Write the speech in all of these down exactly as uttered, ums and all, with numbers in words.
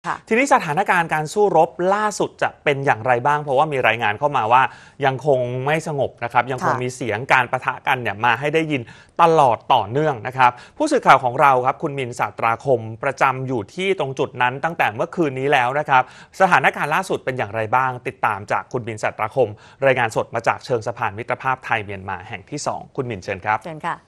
ทีนี้สถานการณ์การสู้รบล่าสุดจะเป็นอย่างไรบ้างเพราะว่ามีรายงานเข้ามาว่ายังคงไม่สงบนะครับยังคงมีเสียงการปะทะกันเนี่ยมาให้ได้ยินตลอดต่อเนื่องนะครับผู้สื่อข่าวของเราครับคุณมินศาสตราคมประจำอยู่ที่ตรงจุดนั้นตั้งแต่เมื่อคืนนี้แล้วนะครับสถานการณ์ล่าสุดเป็นอย่างไรบ้างติดตามจากคุณมินศาสตราคมรายงานสดมาจากเชิงสะพานมิตรภาพไทยเมียนมาแห่งที่สองคุณมินเชิญครับเชิญค่ะ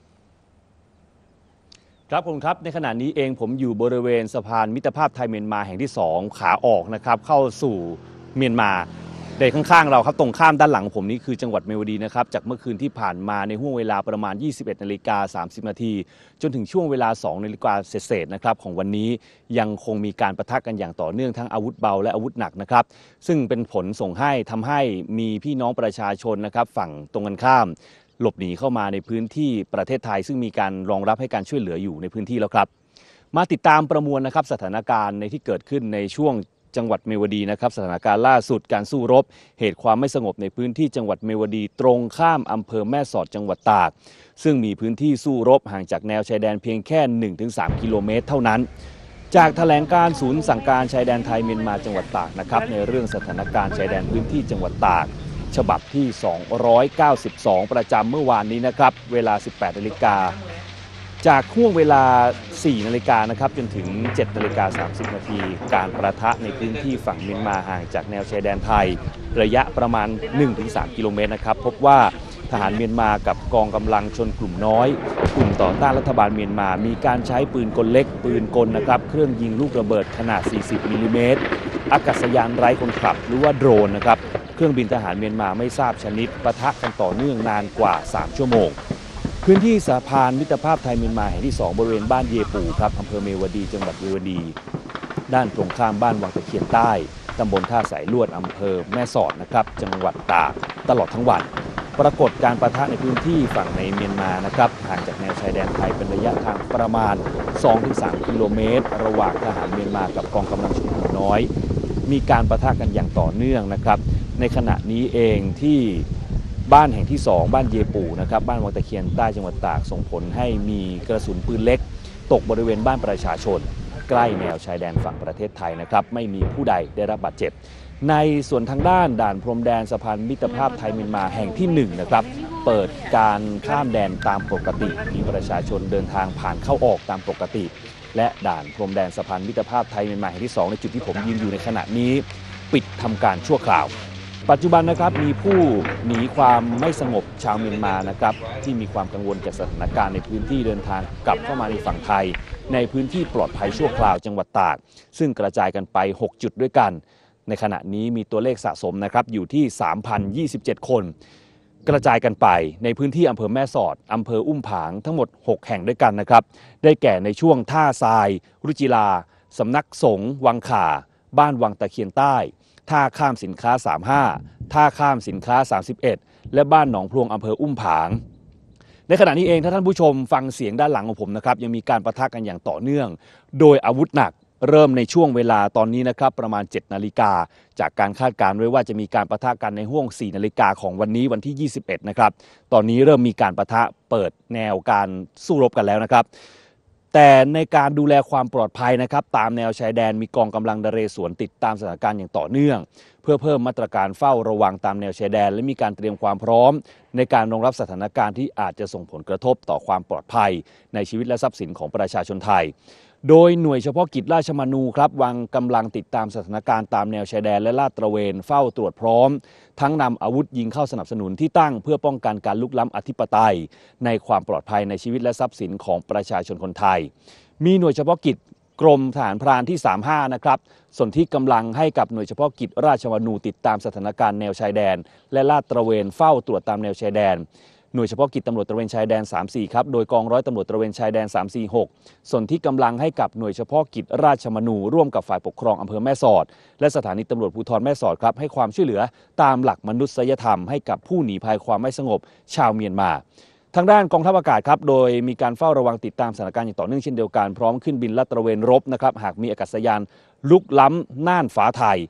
ครับผมครับในขณะนี้เองผมอยู่บริเวณสะพานมิตรภาพไทยเมียนมาแห่งที่สองขาออกนะครับเข้าสู่เมียนมาในข้างๆเราครับตรงข้ามด้านหลังผมนี้คือจังหวัดเมียวดีนะครับจากเมื่อคืนที่ผ่านมาในห่วงเวลาประมาณ ยี่สิบเอ็ดนาฬิกาสามสิบนาทีจนถึงช่วงเวลา สองนาฬิกาเศษๆนะครับของวันนี้ยังคงมีการปะทะกันอย่างต่อเนื่องทั้งอาวุธเบาและอาวุธหนักนะครับซึ่งเป็นผลส่งให้ทำให้มีพี่น้องประชาชนนะครับฝั่งตรงกันข้ามหลบหนีเข้ามาในพื้นที่ประเทศไทยซึ่งมีการรองรับให้การช่วยเหลืออยู่ในพื้นที่แล้วครับมาติดตามประมวลนะครับสถานการณ์ในที่เกิดขึ้นในช่วงจังหวัดเมียวดีนะครับสถานการณ์ล่าสุดการสู้รบเหตุความไม่สงบในพื้นที่จังหวัดเมียวดีตรงข้ามอำเภอแม่สอดจังหวัดตากซึ่งมีพื้นที่สู้รบห่างจากแนวชายแดนเพียงแค่ หนึ่งถึงสาม กิโลเมตรเท่านั้นจากแถลงการศูนย์สั่งการชายแดนไทยเมียนมาจังหวัดตากนะครับในเรื่องสถานการณ์ชายแดนพื้นที่จังหวัดตากฉบับที่สองร้อยเก้าสิบสองประจำเมื่อวานนี้นะครับเวลา สิบแปดนาฬิกาจากห่วงเวลา สี่นาฬิกานะครับจนถึง เจ็ดนาฬิกาสามสิบนาทีการประทะในพื้นที่ฝั่งเมียนมาห่างจากแนวชายแดนไทยระยะประมาณ หนึ่งถึงสาม กิโลเมตรนะครับพบว่าทหารเมียนมากับกองกำลังชนกลุ่มน้อยกลุ่มต่อต้านรัฐบาลเมียนมามีการใช้ปืนกลเล็กปืนกลนะครับเครื่องยิงลูกระเบิดขนาด สี่สิบ มิลลิเมตรอากาศยานไร้คนขับหรือว่าโดรนนะครับเครื่องบินทหารเมียนมาไม่ทราบชนิดปะทะกันต่อเนื่องนานกว่าสามชั่วโมงพื้นที่สะพานมิตรภาพไทยเมียนมาแห่งที่สองบริเวณบ้านเยปูครับอำเภอเมวดีจังหวัดเมวดีด้านตรงข้ามบ้านวังตะเคียนใต้ตำบลท่าสายลวดอำเภอแม่สอดนะครับจังหวัดตากตลอดทั้งวันปรากฏการปะทะในพื้นที่ฝั่งในเมียนมานะครับห่างจากแนวชายแดนไทยเป็นระยะทางประมาณ สองถึงสาม กิโลเมตรระหว่างทหารเมียนมากับกองกำลังชนกลุ่มน้อยมีการปะทะกันอย่างต่อเนื่องนะครับในขณะนี้เองที่บ้านแห่งที่สองบ้านเยปูนะครับบ้านวังตะเคียนใต้จังหวัดตากส่งผลให้มีกระสุนปืนเล็กตกบริเวณบ้านประชาชนใกล้แนวชายแดนฝั่งประเทศไทยนะครับไม่มีผู้ใดได้รับบาดเจ็บในส่วนทางด้านด่านพรมแดนสะพานมิตรภาพไทยเมียนมาแห่งที่หนึ่งนะครับเปิดการข้ามแดนตามปกติมีประชาชนเดินทางผ่านเข้าออกตามปกติและด่านพรมแดนสะพานมิตรภาพไทยเมียนมาแห่งที่สองในจุดที่ผมยืนอยู่ในขณะนี้ปิดทำการชั่วคราวปัจจุบันนะครับมีผู้หนีความไม่สงบชาวเมียนมานะครับที่มีความกังวลจากสถานการณ์ในพื้นที่เดินทางกลับเข้ามาในฝั่งไทยในพื้นที่ปลอดภัยชั่วคราวจังหวัดตากซึ่งกระจายกันไปหกจุดด้วยกันในขณะนี้มีตัวเลขสะสมนะครับอยู่ที่ สามพันยี่สิบเจ็ด คนกระจายกันไปในพื้นที่อำเภอแม่สอดอำเภออุ้มผางทั้งหมดหกแห่งด้วยกันนะครับได้แก่ในช่วงท่าทรายรุจิลาสำนักสงฆ์วังข่าบ้านวังตะเคียนใต้ท่าข้ามสินค้าสามสิบห้าท่าข้ามสินค้าสามสิบเอ็ดและบ้านหนองพลวงอำเภออุ้มผางในขณะนี้เองถ้าท่านผู้ชมฟังเสียงด้านหลังของผมนะครับยังมีการปะทะกันอย่างต่อเนื่องโดยอาวุธหนักเริ่มในช่วงเวลาตอนนี้นะครับประมาณเจ็ดนาฬิกาจากการคาดการณ์ไว้ว่าจะมีการปะทะกันในห่วงสี่นาฬิกาของวันนี้วันที่ยี่สิบเอ็ดนะครับตอนนี้เริ่มมีการปะทะเปิดแนวการสู้รบกันแล้วนะครับแต่ในการดูแลความปลอดภัยนะครับตามแนวชายแดนมีกองกำลังนเรศวรติดตามสถานการณ์อย่างต่อเนื่องเพื่อเพิ่มมาตรการเฝ้าระวังตามแนวชายแดนและมีการเตรียมความพร้อมในการรองรับสถานการณ์ที่อาจจะส่งผลกระทบต่อความปลอดภัยในชีวิตและทรัพย์สินของประชาชนไทยโดยหน่วยเฉพาะกิจราชมนูครับวางกำลังติดตามสถานการณ์ตามแนวชายแดนและลาดตระเวนเฝ้าตรวจพร้อมทั้งนำอาวุธยิงเข้าสนับสนุนที่ตั้งเพื่อป้องกันการลุกล้ำอธิปไตยในความปลอดภัยในชีวิตและทรัพย์สินของประชาชนคนไทยมีหน่วยเฉพาะกิจกรมทหารพรานที่สามสิบห้านะครับส่วนที่กำลังให้กับหน่วยเฉพาะกิจราชมนูติดตามสถานการณ์แนวชายแดนและลาดตระเวนเฝ้าตรวจตามแนวชายแดนหน่วยเฉพาะกิจตำรวจตระเวนชายแดนสามสิบสี่ครับโดยกองร้อยตำรวจตระเวนชายแดนสามสี่หกส่วนที่กำลังให้กับหน่วยเฉพาะกิจราชมนูร่วมกับฝ่ายปกครองอำเภอแม่สอดและสถานีตำรวจภูธรแม่สอดครับให้ความช่วยเหลือตามหลักมนุษยธรรมให้กับผู้หนีภัยความไม่สงบชาวเมียนมาทางด้านกองทัพอากาศครับโดยมีการเฝ้าระวังติดตามสถานการณ์อย่างต่อเนื่องเช่นเดียวกันพร้อมขึ้นบินลาดตระเวนรบนะครับหากมีอากาศยานลุกล้ำน่านฟ้าไทย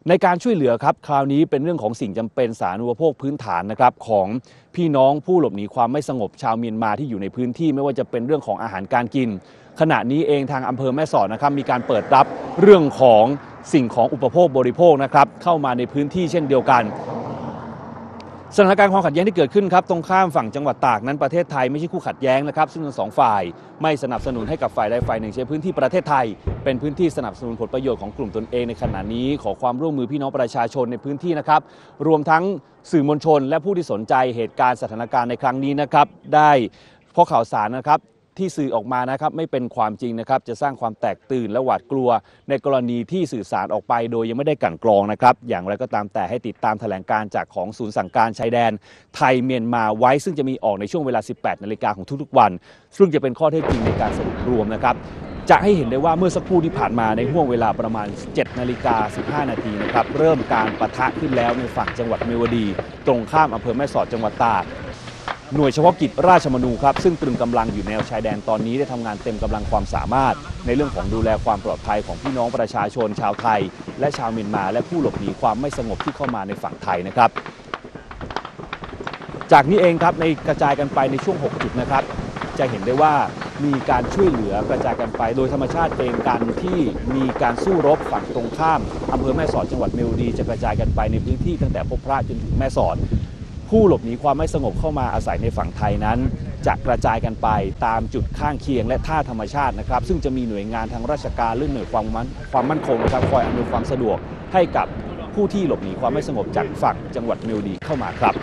ในการช่วยเหลือครับคราวนี้เป็นเรื่องของสิ่งจำเป็นสาธารณูปโภคพื้นฐานนะครับของพี่น้องผู้หลบหนีความไม่สงบชาวเมียนมาที่อยู่ในพื้นที่ไม่ว่าจะเป็นเรื่องของอาหารการกินขณะนี้เองทางอำเภอแม่สอดนะครับมีการเปิดรับเรื่องของสิ่งของอุปโภคบริโภคนะครับเข้ามาในพื้นที่เช่นเดียวกันสถานการณ์ความขัดแย้งที่เกิดขึ้นครับตรงข้ามฝั่งจังหวัดตากนั้นประเทศไทยไม่ใช่คู่ขัดแย้งนะครับซึ่งทั้งสองฝ่ายไม่สนับสนุนให้กับฝ่ายใดฝ่ายหนึ่งใช้พื้นที่ประเทศไทยเป็นพื้นที่สนับสนุนผลประโยชน์ของกลุ่มตนเองในขณะนี้ขอความร่วมมือพี่น้องประชาชนในพื้นที่นะครับรวมทั้งสื่อมวลชนและผู้ที่สนใจเหตุการณ์สถานการณ์ในครั้งนี้นะครับได้เพราะข่าวสารนะครับที่สื่อออกมานะครับไม่เป็นความจริงนะครับจะสร้างความแตกตื่นและหวาดกลัวในกรณีที่สื่อสารออกไปโดยยังไม่ได้กลั่นกรองนะครับอย่างไรก็ตามแต่ให้ติดตามแถลงการจากของศูนย์สั่งการชายแดนไทยเมียนมาไว้ซึ่งจะมีออกในช่วงเวลา สิบแปดนาฬิกาของทุกๆวันซึ่งจะเป็นข้อเท็จจริงในการสรุปรวมนะครับจะให้เห็นได้ว่าเมื่อสักครู่ที่ผ่านมาในห่วงเวลาประมาณ เจ็ดนาฬิกาสิบห้านาทีนะครับเริ่มการปะทะขึ้นแล้วในฝั่งจังหวัดเมียวดีตรงข้ามอำเภอแม่สอดจังหวัดตากหน่วยเฉพาะกิจราชมนูครับซึ่งตรึงกำลังอยู่แนวชายแดนตอนนี้ได้ทำงานเต็มกำลังความสามารถในเรื่องของดูแลความปลอดภัยของพี่น้องประชาชนชาวไทยและชาวเมียนมาและผู้หลบหนีความไม่สงบที่เข้ามาในฝั่งไทยนะครับจากนี้เองครับในกระจายกันไปในช่วงหกจุดนะครับจะเห็นได้ว่ามีการช่วยเหลือกระจายกันไปโดยธรรมชาติเองการที่มีการสู้รบฝั่งตรงข้ามอำเภอแม่สอดจังหวัดเมียวดีจะกระจายกันไปในพื้นที่ตั้งแต่พบพระจนถึงแม่สอดผู้หลบหนีความไม่สงบเข้ามาอาศัยในฝั่งไทยนั้นจะกระจายกันไปตามจุดข้างเคียงและท่าธรรมชาตินะครับซึ่งจะมีหน่วยงานทางราชการหรือหน่วยความมั่นความมั่นคงนะครับคอยอำนวยความสะดวกให้กับผู้ที่หลบหนีความไม่สงบจากฝั่งจังหวัดเมียวดีเข้ามาครับ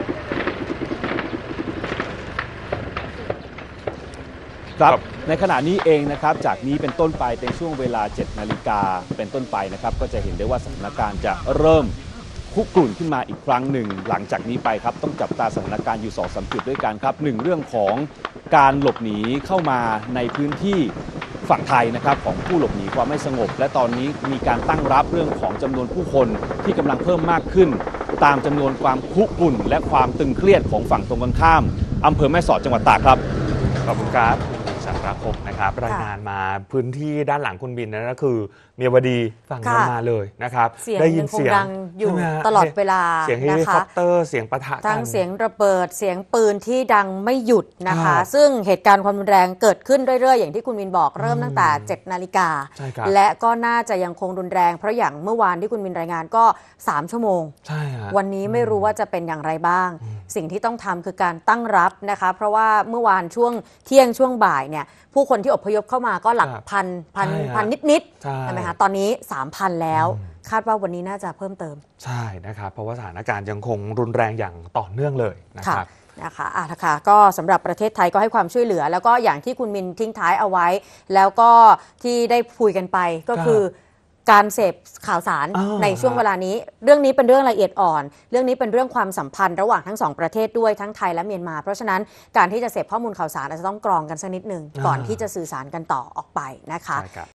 ครับในขณะนี้เองนะครับจากนี้เป็นต้นไปในช่วงเวลา เจ็ดนาฬิกาเป็นต้นไปนะครับก็จะเห็นได้ว่าสถานการณ์จะเริ่มคุกรุ่นขึ้นมาอีกครั้งหนึ่งหลังจากนี้ไปครับต้องจับตาสถานการณ์อยู่ สองสาม จุดด้วยกันครับหนึ่งเรื่องของการหลบหนีเข้ามาในพื้นที่ฝั่งไทยนะครับของผู้หลบหนีความไม่สงบและตอนนี้มีการตั้งรับเรื่องของจำนวนผู้คนที่กำลังเพิ่มมากขึ้นตามจำนวนความคุกรุ่นและความตึงเครียดของฝั่งตรงกันข้ามอำเภอแม่สอดจังหวัดตากครับขอบคุณครับสารคมนะครับรายงานมาพื้นที่ด้านหลังคุณบินนั่นก็คือเมียวดีฝั่งเมียนมาเลยนะครับได้ยินเสียงดังอยู่ตลอดเวลาเสียงเฮลิคอปเตอร์เสียงปะทะกันทั้งเสียงระเบิดเสียงปืนที่ดังไม่หยุดนะคะซึ่งเหตุการณ์ความรุนแรงเกิดขึ้นเรื่อยๆอย่างที่คุณบินบอกเริ่มตั้งแต่ เจ็ดนาฬิกาและก็น่าจะยังคงรุนแรงเพราะอย่างเมื่อวานที่คุณบินรายงานก็สามชั่วโมงวันนี้ไม่รู้ว่าจะเป็นอย่างไรบ้างสิ่งที่ต้องทำคือการตั้งรับนะคะเพราะว่าเมื่อวานช่วงเที่ยงช่วงบ่ายเนี่ยผู้คนที่อพยพเข้ามาก็หลักพันพันพันนิดๆใช่ไหมคะตอนนี้ สามพัน แล้วคาดว่าวันนี้น่าจะเพิ่มเติมใช่นะครับเพราะว่าสถานการณ์ยังคงรุนแรงอย่างต่อเนื่องเลยนะครับนะคะอ่ะนะคะก็สำหรับประเทศไทยก็ให้ความช่วยเหลือแล้วก็อย่างที่คุณมินทิ้งท้ายเอาไว้แล้วก็ที่ได้คุยกันไปก็คือการเสพข่าวสารในช่วงเวลานี้เรื่องนี้เป็นเรื่องละเอียดอ่อนเรื่องนี้เป็นเรื่องความสัมพันธ์ระหว่างทั้งสองประเทศด้วยทั้งไทยและเมียนมาเพราะฉะนั้นการที่จะเสพข้อมูลข่าวสารอาจจะต้องกรองกันสักนิดนึงก่อนที่จะสื่อสารกันต่อออกไปนะคะ